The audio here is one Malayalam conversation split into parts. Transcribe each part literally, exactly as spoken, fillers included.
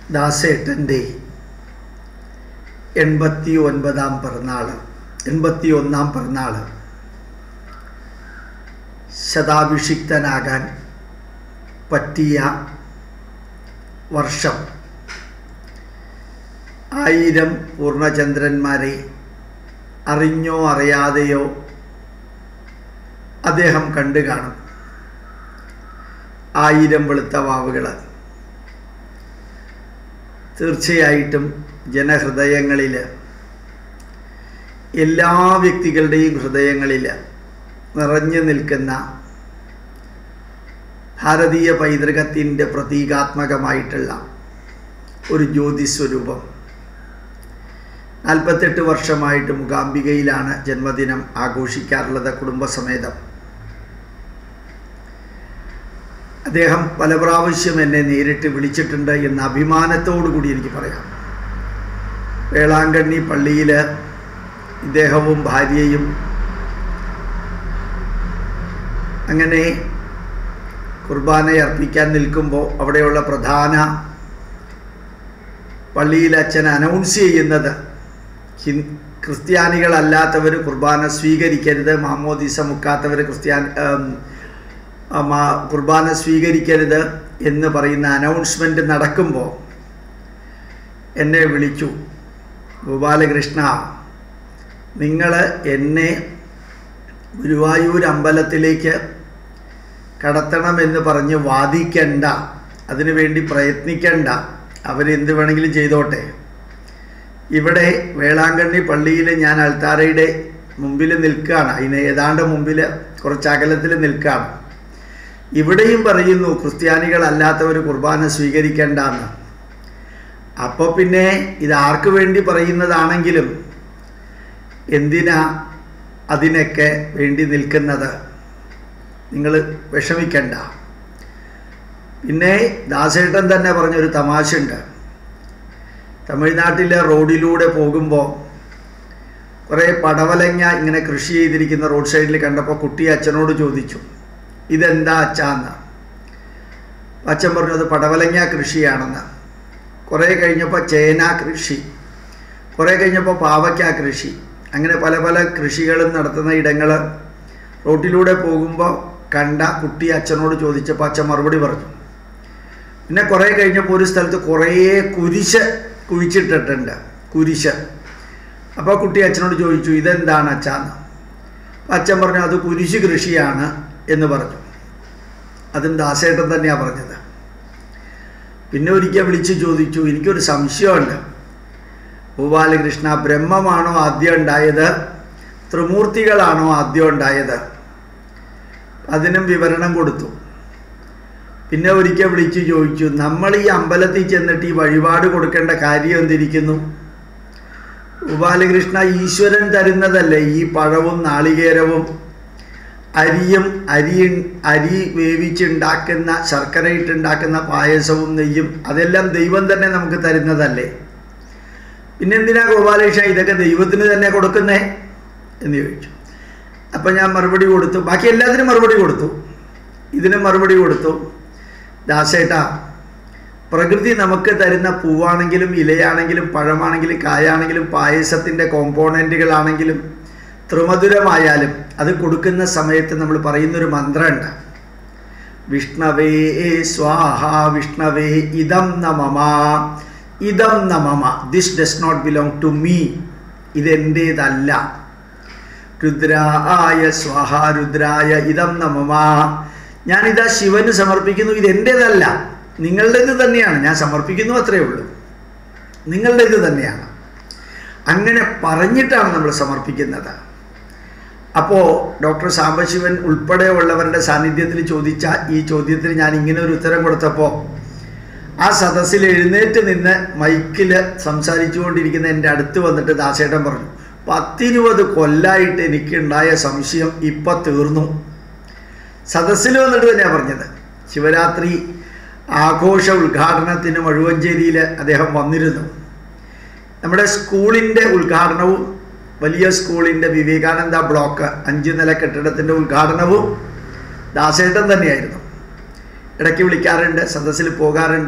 ദാസേട്ടൻ്റെ എൺപത്തി ഒൻപതാം പിറന്നാൾ എൺപത്തി ഒന്നാം പിറന്നാൾ ശതാഭിഷിക്തനാകാൻ പറ്റിയ വർഷം ആയിരം പൂർണ്ണചന്ദ്രന്മാരെ അറിഞ്ഞോ അറിയാതെയോ അദ്ദേഹം കണ്ടു കാണും. ആയിരം വെളുത്ത വാവുകൾ തീർച്ചയായിട്ടും ജനഹൃദയങ്ങളിൽ, എല്ലാ വ്യക്തികളുടെയും ഹൃദയങ്ങളിൽ നിറഞ്ഞു നിൽക്കുന്ന ഭാരതീയ പൈതൃകത്തിൻ്റെ പ്രതീകാത്മകമായിട്ടുള്ള ഒരു ജ്യോതിസ്വരൂപം. നാൽപ്പത്തെട്ട് വർഷമായിട്ട് മൂകാംബികയിലാണ് ജന്മദിനം ആഘോഷിക്കാറുള്ളത് കുടുംബസമേതം. അദ്ദേഹം പല പ്രാവശ്യം എന്നെ നേരിട്ട് വിളിച്ചിട്ടുണ്ട് എന്ന് അഭിമാനത്തോടു കൂടി എനിക്ക് പറയാം. വേളാങ്കണ്ണി പള്ളിയിൽ ഇദ്ദേഹവും ഭാര്യയും അങ്ങനെ കുർബാനയർപ്പിക്കാൻ നിൽക്കുമ്പോൾ അവിടെയുള്ള പ്രധാന പള്ളിയിൽ അച്ഛൻ അനൗൺസ് ചെയ്യുന്നത് ഹിൻ ക്രിസ്ത്യാനികളല്ലാത്തവർ കുർബാന സ്വീകരിക്കരുത്, മാമോദീസ മുക്കാത്തവർ ക്രിസ്ത്യാനി കുർബാന സ്വീകരിക്കരുത് എന്ന് പറയുന്ന അനൗൺസ്മെൻറ്റ് നടക്കുമ്പോൾ എന്നെ വിളിച്ചു. ഗോപാലകൃഷ്ണ, നിങ്ങൾ എന്നെ ഗുരുവായൂർ അമ്പലത്തിലേക്ക് കടത്തണമെന്ന് പറഞ്ഞ് വാദിക്കണ്ട, അതിനുവേണ്ടി പ്രയത്നിക്കണ്ട, അവരെന്ത് വേണമെങ്കിലും ചെയ്തോട്ടെ. ഇവിടെ വേളാങ്കണ്ണി പള്ളിയിൽ ഞാൻ അൾത്താരയുടെ മുമ്പിൽ നിൽക്കുകയാണ്, അതിന് ഏതാണ്ട് മുമ്പിൽ കുറച്ച് അകലത്തിൽ നിൽക്കുകയാണ്. ഇവിടെയും പറയുന്നു ക്രിസ്ത്യാനികളല്ലാത്തവർ കുർബാന സ്വീകരിക്കേണ്ടെന്ന്. അപ്പോൾ പിന്നെ ഇത് ആർക്ക് വേണ്ടി പറയുന്നതാണെങ്കിലും എന്തിനാ അതിനൊക്കെ വേണ്ടി നിൽക്കുന്നത്? നിങ്ങൾ വിഷമിക്കണ്ട. പിന്നെ ദാസേട്ടൻ തന്നെ പറഞ്ഞൊരു തമാശയുണ്ട്. തമിഴ്നാട്ടിലെ റോഡിലൂടെ പോകുമ്പോൾ കുറേ പടവലങ്ങ ഇങ്ങനെ കൃഷി ചെയ്തിരിക്കുന്ന റോഡ് സൈഡിൽ കണ്ടപ്പോൾ കുട്ടി അച്ഛനോട് ചോദിച്ചു, ഇതെന്താ അച്ഛാന്ന്. അച്ഛൻ പറഞ്ഞു അത് പടവലങ്ങ കൃഷിയാണെന്ന്. കുറേ കഴിഞ്ഞപ്പോൾ ചേന കൃഷി, കുറേ കഴിഞ്ഞപ്പോൾ പാവയ്ക്ക കൃഷി, അങ്ങനെ പല പല കൃഷികളും നടത്തുന്ന ഇടങ്ങൾ റോട്ടിലൂടെ പോകുമ്പോൾ കണ്ട കുട്ടി അച്ഛനോട് ചോദിച്ചപ്പോൾ അച്ഛൻ മറുപടി പറഞ്ഞു. പിന്നെ കുറേ കഴിഞ്ഞപ്പോൾ ഒരു സ്ഥലത്ത് കുറേ കുരിശ് കുഴിച്ചിട്ടിട്ടുണ്ട്, കുരിശ്. അപ്പോൾ കുട്ടി അച്ഛനോട് ചോദിച്ചു, ഇതെന്താണ് അച്ഛാന്ന്. അച്ഛൻ പറഞ്ഞു അത് കുരിശ് കൃഷിയാണ് എന്ന് പറഞ്ഞു. അതും ദാസേട്ടൻ തന്നെയാണ് പറഞ്ഞത്. പിന്നെ ഒരിക്കൽ വിളിച്ച് ചോദിച്ചു, എനിക്കൊരു സംശയമുണ്ട്, ഗോപാലകൃഷ്ണ, ബ്രഹ്മമാണോ ആദ്യം ഉണ്ടായത്, ത്രിമൂർത്തികളാണോ ആദ്യം ഉണ്ടായത്? അതിനും വിവരണം കൊടുത്തു. പിന്നെ ഒരിക്കൽ വിളിച്ച് ചോദിച്ചു, നമ്മൾ ഈ അമ്പലത്തിൽ ചെന്നിട്ട് ഈ വഴിപാട് കൊടുക്കേണ്ട കാര്യം എന്തിരിക്കുന്നു? ഗോപാലകൃഷ്ണ, ഈശ്വരൻ തരുന്നതല്ലേ ഈ പഴവും നാളികേരവും അരിയും, അരി അരി വേവിച്ചുണ്ടാക്കുന്ന ശർക്കരയിട്ടുണ്ടാക്കുന്ന പായസവും നെയ്യും, അതെല്ലാം ദൈവം തന്നെ നമുക്ക് തരുന്നതല്ലേ? പിന്നെന്തിനാ ഗോപാലകൃഷ്ണ ഇതൊക്കെ ദൈവത്തിന് തന്നെ കൊടുക്കുന്നേ എന്ന് ചോദിച്ചു. അപ്പം ഞാൻ മറുപടി കൊടുത്തു, ബാക്കി എല്ലാത്തിനും മറുപടി കൊടുത്തു, ഇതിന് മറുപടി കൊടുത്തു. ദാസേട്ടാ, പ്രകൃതി നമുക്ക് തരുന്ന പൂവാണെങ്കിലും ഇലയാണെങ്കിലും പഴമാണെങ്കിലും കായാണെങ്കിലും പായസത്തിൻ്റെ കോമ്പോണൻറ്റുകളാണെങ്കിലും ത്രിമധുരമായാലും അത് കൊടുക്കുന്ന സമയത്ത് നമ്മൾ പറയുന്നൊരു മന്ത്രമുണ്ട്, വിഷ്ണവേ സ്വാഹ, വിഷ്ണവേ ഇദം നമമ, ഇദം നമമ, this does not belong to me, ഇതെൻ്റേതല്ല. രുദ്രായ സ്വാഹ, രുദ്രായ ഇദം നമമ, ഞാനിതാ ശിവന് സമർപ്പിക്കുന്നു, ഇതെൻ്റേതല്ല, നിങ്ങളുടേത് തന്നെയാണ്, ഞാൻ സമർപ്പിക്കുന്നു അത്രയേ ഉള്ളൂ, നിങ്ങളുടേത് തന്നെയാണ്. അങ്ങനെ പറഞ്ഞിട്ടാണ് നമ്മൾ സമർപ്പിക്കുന്നത്. അപ്പോൾ ഡോക്ടർ സാംബശിവൻ ഉൾപ്പെടെയുള്ളവരുടെ സാന്നിധ്യത്തിൽ ചോദിച്ച ഈ ചോദ്യത്തിന് ഞാൻ ഇങ്ങനെ ഒരു ഉത്തരം കൊടുത്തപ്പോൾ ആ സദസ്സിൽ എഴുന്നേറ്റ് നിന്ന് മൈക്കിൽ സംസാരിച്ചുകൊണ്ടിരിക്കുന്ന എൻ്റെ അടുത്ത് വന്നിട്ട് ദാസേട്ടൻ പറഞ്ഞു, പത്തിരുപത് കൊല്ലായിട്ട് എനിക്കുണ്ടായ സംശയം ഇപ്പം തീർന്നു. സദസ്സിൽ വന്നിട്ട് തന്നെയാണ് പറഞ്ഞത്. ശിവരാത്രി ആഘോഷ ഉദ്ഘാടനത്തിന് മഴുവഞ്ചേരിയിൽ അദ്ദേഹം വന്നിരുന്നു. നമ്മുടെ സ്കൂളിൻ്റെ ഉദ്ഘാടനവും വലിയ സ്കൂളിൻ്റെ വിവേകാനന്ദ ബ്ലോക്ക് അഞ്ച് നില കെട്ടിടത്തിൻ്റെ ഉദ്ഘാടനവും ദാസേട്ടൻ തന്നെയായിരുന്നു. ഇടയ്ക്ക് വിളിക്കാറുണ്ട്, സദസ്സിൽ പോകാറുണ്ട്,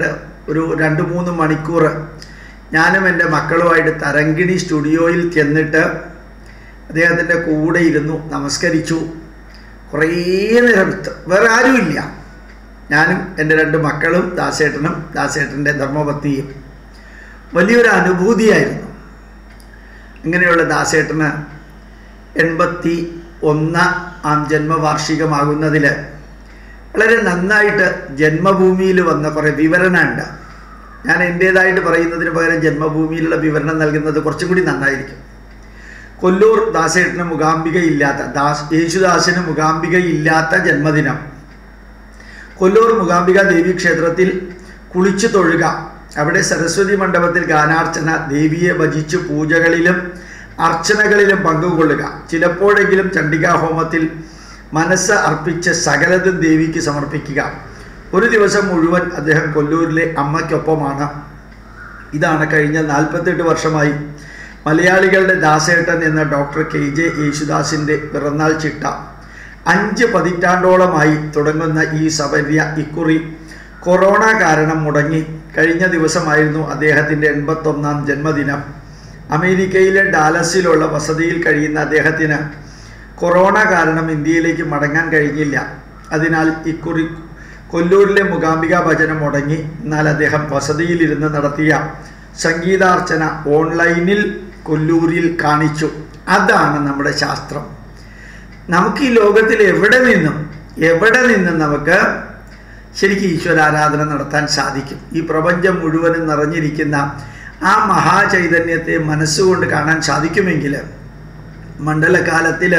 ഒരു രണ്ട് മൂന്ന് മണിക്കൂർ ഞാനും എൻ്റെ മക്കളുമായിട്ട് തരങ്കിണി സ്റ്റുഡിയോയിൽ ചെന്നിട്ട് അദ്ദേഹത്തിൻ്റെ കൂടെ ഇരുന്നു, നമസ്കരിച്ചു. കുറേ നേരം വേറെ ആരുമില്ല, ഞാനും എൻ്റെ രണ്ട് മക്കളും ദാസേട്ടനും ദാസേട്ടൻ്റെ ധർമ്മപത്നിയും. വലിയൊരു അനുഭൂതിയായിരുന്നു. അങ്ങനെയുള്ള ദാസേട്ടന് എൺപത്തി ഒന്നാം ജന്മവാർഷികമാകുന്നതിൽ വളരെ നന്നായിട്ട് ജന്മഭൂമിയിൽ വന്ന കുറേ വിവരണമുണ്ട്. ഞാൻ എൻ്റേതായിട്ട് പറയുന്നതിന് പകരം ജന്മഭൂമിയിലുള്ള വിവരണം നൽകുന്നത് കുറച്ചും കൂടി നന്നായിരിക്കും. കൊല്ലൂർ ദാസേട്ടന് മൂകാംബികയില്ലാത്ത ദാസ് യേശുദാസിന് മൂകാംബികയില്ലാത്ത ജന്മദിനം. കൊല്ലൂർ മൂകാംബിക ദേവീ ക്ഷേത്രത്തിൽ കുളിച്ചു തൊഴുക, അവിടെ സരസ്വതി മണ്ഡപത്തിൽ ഗാനാർച്ചന, ദേവിയെ ഭജിച്ച് പൂജകളിലും അർച്ചനകളിലും പങ്കുകൊള്ളുക, ചിലപ്പോഴെങ്കിലും ചണ്ഡികാഹോമത്തിൽ മനസ്സ് അർപ്പിച്ച് സകലതും ദേവിക്ക് സമർപ്പിക്കുക. ഒരു ദിവസം മുഴുവൻ അദ്ദേഹം കൊല്ലൂരിലെ അമ്മയ്ക്കൊപ്പമാണ്. ഇതാണ് കഴിഞ്ഞ നാൽപ്പത്തെട്ട് വർഷമായി മലയാളികളുടെ ദാസേട്ടൻ എന്ന ഡോക്ടർ കെ ജെ യേശുദാസിൻ്റെ പിറന്നാൾ ചിട്ട. അഞ്ച് പതിറ്റാണ്ടോളമായി തുടങ്ങുന്ന ഈ സപര്യ ഇക്കുറി കൊറോണ കാരണം മുടങ്ങി. കഴിഞ്ഞ ദിവസമായിരുന്നു അദ്ദേഹത്തിൻ്റെ എൺപത്തൊന്നാം ജന്മദിനം. അമേരിക്കയിലെ ഡാലസിലുള്ള വസതിയിൽ കഴിയുന്ന അദ്ദേഹത്തിന് കൊറോണ കാരണം ഇന്ത്യയിലേക്ക് മടങ്ങാൻ കഴിഞ്ഞില്ല. അതിനാൽ ഇക്കുറി കൊല്ലൂരിലെ മൂകാംബിക ഭജനം മുടങ്ങി. എന്നാൽ അദ്ദേഹം വസതിയിലിരുന്ന് നടത്തിയ സംഗീതാർച്ചന ഓൺലൈനിൽ കൊല്ലൂരിൽ കാണിച്ചു. അതാണ് നമ്മുടെ ശാസ്ത്രം. നമുക്ക് ഈ ലോകത്തിൽ എവിടെ നിന്നും എവിടെ നിന്നും നമുക്ക് ശരിക്കും ഈശ്വരാരാധന നടത്താൻ സാധിക്കും. ഈ പ്രപഞ്ചം മുഴുവനും നിറഞ്ഞിരിക്കുന്ന ആ മഹാചൈതന്യത്തെ മനസ്സുകൊണ്ട് കാണാൻ സാധിക്കുമെങ്കിൽ മണ്ഡലകാലത്തിൽ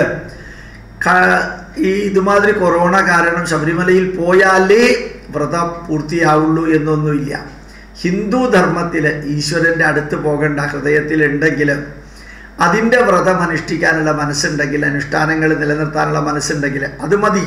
ഈ ഇതുമാതിരി കൊറോണ കാരണം ശബരിമലയിൽ പോയാലേ വ്രതം പൂർത്തിയാവുള്ളൂ എന്നൊന്നുമില്ല. ഹിന്ദു ധർമ്മത്തിൽ ഈശ്വരൻ്റെ അടുത്ത് പോകേണ്ട ഹൃദയത്തിലുണ്ടെങ്കിൽ, അതിൻ്റെ വ്രതം അനുഷ്ഠിക്കാനുള്ള മനസ്സുണ്ടെങ്കിൽ, അനുഷ്ഠാനങ്ങൾ നിലനിർത്താനുള്ള മനസ്സുണ്ടെങ്കിൽ അത് മതി.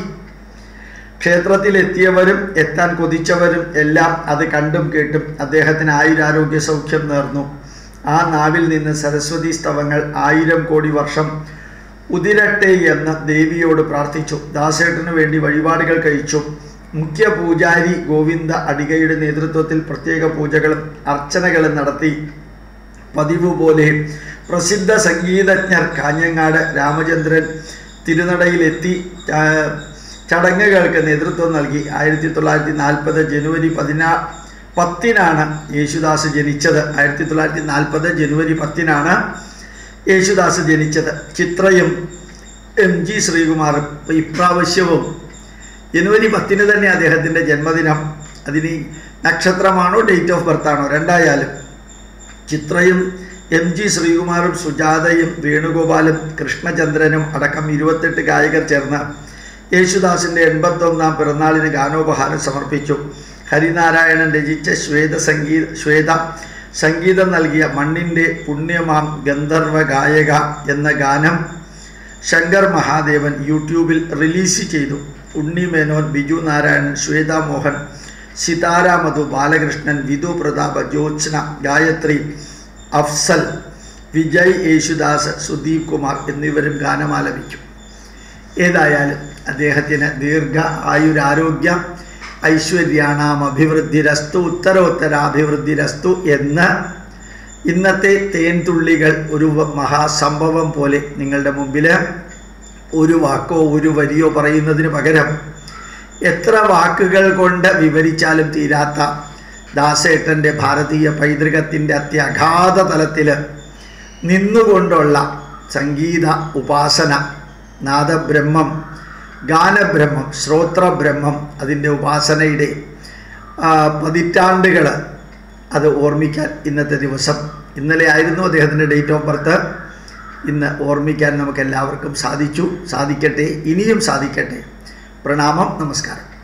ക്ഷേത്രത്തിലെത്തിയവരും എത്താൻ കൊതിച്ചവരും എല്ലാം അത് കണ്ടും കേട്ടും അദ്ദേഹത്തിന് ആയുരാരോഗ്യ സൗഖ്യം നേർന്നു. ആ നാവിൽ നിന്ന് സരസ്വതി സ്തവങ്ങൾ ആയിരം കോടി വർഷം ഉതിരട്ടെ എന്ന് ദേവിയോട് പ്രാർത്ഥിച്ചു. ദാസേട്ടന് വേണ്ടി വഴിപാടുകൾ കഴിച്ചു. മുഖ്യ പൂജാരി ഗോവിന്ദ അടികയുടെ നേതൃത്വത്തിൽ പ്രത്യേക പൂജകളും അർച്ചനകളും നടത്തി. പതിവ് പോലെ പ്രസിദ്ധ സംഗീതജ്ഞർ കാഞ്ഞങ്ങാട് രാമചന്ദ്രൻ തിരുനടയിലെത്തി ചടങ്ങുകൾക്ക് നേതൃത്വം നൽകി. ആയിരത്തി തൊള്ളായിരത്തി നാൽപ്പത് ജനുവരി പതിനാ പത്തിനാണ് യേശുദാസ് ജനിച്ചത്. ആയിരത്തി തൊള്ളായിരത്തി നാൽപ്പത് ജനുവരി പത്തിനാണ് യേശുദാസ് ജനിച്ചത്. ചിത്രയും എം ജി ശ്രീകുമാറും ഇപ്രാവശ്യവും ജനുവരി പത്തിന് തന്നെ അദ്ദേഹത്തിൻ്റെ ജന്മദിനം. അതിന് നക്ഷത്രമാണോ ഡേറ്റ് ഓഫ് ബർത്താണോ രണ്ടായാലും ചിത്രയും എം ജി ശ്രീകുമാറും സുജാതയും വേണുഗോപാലും കൃഷ്ണചന്ദ്രനും അടക്കം ഇരുപത്തെട്ട് ഗായകർ ചേർന്ന് യേശുദാസിൻ്റെ എൺപത്തൊന്നാം പിറന്നാളിന് ഗാനോപഹാരം സമർപ്പിച്ചു. ഹരിനാരായണൻ രചിച്ച ശ്വേത സംഗീത ശ്വേത സംഗീതം നൽകിയ മണ്ണിൻ്റെ പുണ്യമാം ഗന്ധർവ ഗായക എന്ന ഗാനം ശങ്കർ മഹാദേവൻ യൂട്യൂബിൽ റിലീസ് ചെയ്തു. ഉണ്ണി മേനോൻ, ബിജു നാരായണൻ, ശ്വേത മോഹൻ, സിതാര മധു, ബാലകൃഷ്ണൻ, വിധു പ്രതാപ്, ജ്യോത്സ്ന, ഗായത്രി, അഫ്സൽ, വിജയ് യേശുദാസ്, സുദീപ് കുമാർ എന്നിവരും ഗാനമാലപിച്ചു. ഏതായാലും അദ്ദേഹത്തിന് ദീർഘ ആയുരാരോഗ്യ ഐശ്വര്യാണാം അഭിവൃദ്ധിരസ്തു ഉത്തരോത്തരാഭിവൃദ്ധിരസ്തു എന്ന് ഇന്നത്തെ തേൻതുള്ളികൾ ഒരു മഹാസംഭവം പോലെ നിങ്ങളുടെ മുമ്പിൽ ഒരു വാക്കോ ഒരു വരിയോ പറയുന്നതിന് പകരം എത്ര വാക്കുകൾ കൊണ്ട് വിവരിച്ചാലും തീരാത്ത ദാസേട്ടൻ്റെ ഭാരതീയ പൈതൃകത്തിൻ്റെ അത്യഗാധ തലത്തിൽ നിന്നുകൊണ്ടുള്ള സംഗീത ഉപാസന, നാദബ്രഹ്മം, ഗാനബ്രഹ്മം, ശ്രോത്രബ്രഹ്മം, അതിൻ്റെ ഉപാസനയുടെ പതിറ്റാണ്ടുകൾ അത് ഓർമ്മിക്കാൻ ഇന്നത്തെ ദിവസം, ഇന്നലെ ആയിരുന്നു അദ്ദേഹത്തിൻ്റെ ഡേറ്റ് ഓഫ് ബർത്ത്, ഇന്ന് ഓർമ്മിക്കാൻ നമുക്കെല്ലാവർക്കും സാധിച്ചു. സാധിക്കട്ടെ, ഇനിയും സാധിക്കട്ടെ. പ്രണാമം, നമസ്കാരം.